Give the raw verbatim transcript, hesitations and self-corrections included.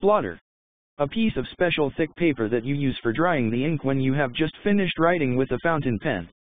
Blotter. A piece of special thick paper that you use for drying the ink when you have just finished writing with a fountain pen.